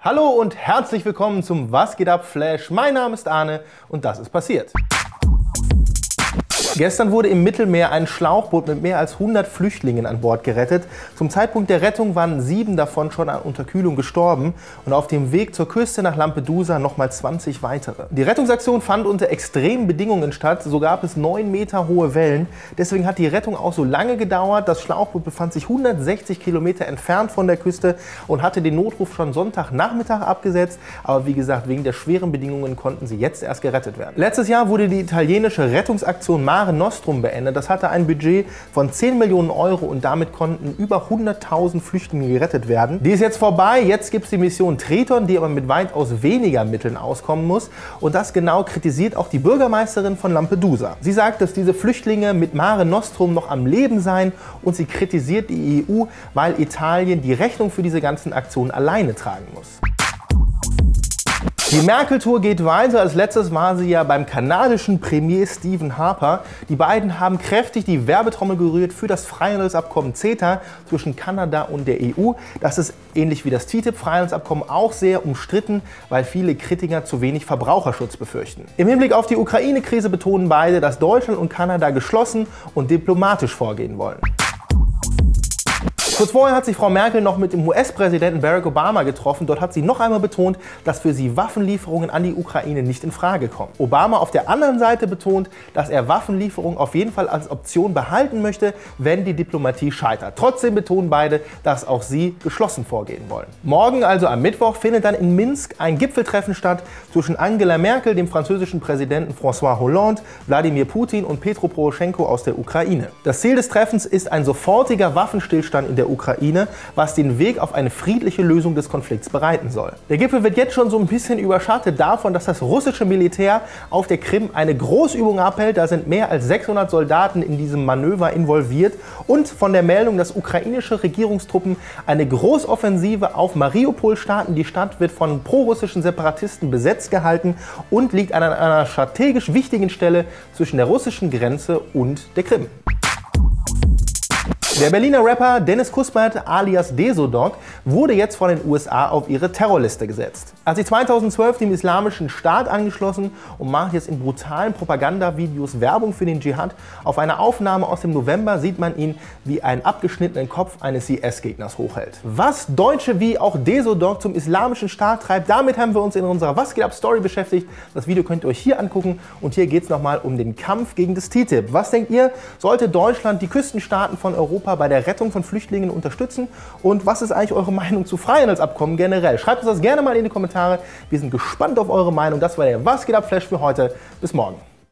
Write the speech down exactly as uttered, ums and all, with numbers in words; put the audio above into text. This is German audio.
Hallo und herzlich willkommen zum Was geht ab Flash. Mein Name ist Arne und das ist passiert. Gestern wurde im Mittelmeer ein Schlauchboot mit mehr als hundert Flüchtlingen an Bord gerettet. Zum Zeitpunkt der Rettung waren sieben davon schon an Unterkühlung gestorben und auf dem Weg zur Küste nach Lampedusa nochmal zwanzig weitere. Die Rettungsaktion fand unter extremen Bedingungen statt, so gab es neun Meter hohe Wellen. Deswegen hat die Rettung auch so lange gedauert. Das Schlauchboot befand sich hundertsechzig Kilometer entfernt von der Küste und hatte den Notruf schon Sonntagnachmittag abgesetzt. Aber wie gesagt, wegen der schweren Bedingungen konnten sie jetzt erst gerettet werden. Letztes Jahr wurde die italienische Rettungsaktion Mare Nostrum beendet. Das hatte ein Budget von zehn Millionen Euro und damit konnten über hunderttausend Flüchtlinge gerettet werden. Die ist jetzt vorbei. Jetzt gibt es die Mission Triton, die aber mit weitaus weniger Mitteln auskommen muss. Und das genau kritisiert auch die Bürgermeisterin von Lampedusa. Sie sagt, dass diese Flüchtlinge mit Mare Nostrum noch am Leben seien und sie kritisiert die E U, weil Italien die Rechnung für diese ganzen Aktionen alleine tragen muss. Die Merkel-Tour geht weiter. Als letztes war sie ja beim kanadischen Premier Stephen Harper. Die beiden haben kräftig die Werbetrommel gerührt für das Freihandelsabkommen CETA zwischen Kanada und der E U. Das ist ähnlich wie das T T I P-Freihandelsabkommen auch sehr umstritten, weil viele Kritiker zu wenig Verbraucherschutz befürchten. Im Hinblick auf die Ukraine-Krise betonen beide, dass Deutschland und Kanada geschlossen und diplomatisch vorgehen wollen. Kurz vorher hat sich Frau Merkel noch mit dem U S-Präsidenten Barack Obama getroffen. Dort hat sie noch einmal betont, dass für sie Waffenlieferungen an die Ukraine nicht in Frage kommen. Obama auf der anderen Seite betont, dass er Waffenlieferungen auf jeden Fall als Option behalten möchte, wenn die Diplomatie scheitert. Trotzdem betonen beide, dass auch sie geschlossen vorgehen wollen. Morgen, also am Mittwoch, findet dann in Minsk ein Gipfeltreffen statt zwischen Angela Merkel, dem französischen Präsidenten François Hollande, Wladimir Putin und Petro Poroschenko aus der Ukraine. Das Ziel des Treffens ist ein sofortiger Waffenstillstand in der Ukraine, was den Weg auf eine friedliche Lösung des Konflikts bereiten soll. Der Gipfel wird jetzt schon so ein bisschen überschattet davon, dass das russische Militär auf der Krim eine Großübung abhält. Da sind mehr als sechshundert Soldaten in diesem Manöver involviert und von der Meldung, dass ukrainische Regierungstruppen eine Großoffensive auf Mariupol starten. Die Stadt wird von prorussischen Separatisten besetzt gehalten und liegt an einer strategisch wichtigen Stelle zwischen der russischen Grenze und der Krim. Der Berliner Rapper Dennis Kuspert alias Desodog wurde jetzt von den U S A auf ihre Terrorliste gesetzt. Er hat sich zweitausendzwölf dem Islamischen Staat angeschlossen und macht jetzt in brutalen Propagandavideos Werbung für den Dschihad. Auf einer Aufnahme aus dem November sieht man ihn, wie einen abgeschnittenen Kopf eines I S-Gegners hochhält. Was Deutsche wie auch Desodog zum Islamischen Staat treibt, damit haben wir uns in unserer Was geht ab Story beschäftigt. Das Video könnt ihr euch hier angucken und hier geht es nochmal um den Kampf gegen das T T I P. Was denkt ihr, sollte Deutschland die Küstenstaaten von Europa bei der Rettung von Flüchtlingen unterstützen? Und was ist eigentlich eure Meinung zu Freihandelsabkommen generell? Schreibt uns das gerne mal in die Kommentare. Wir sind gespannt auf eure Meinung. Das war der Was geht ab Flash für heute. Bis morgen.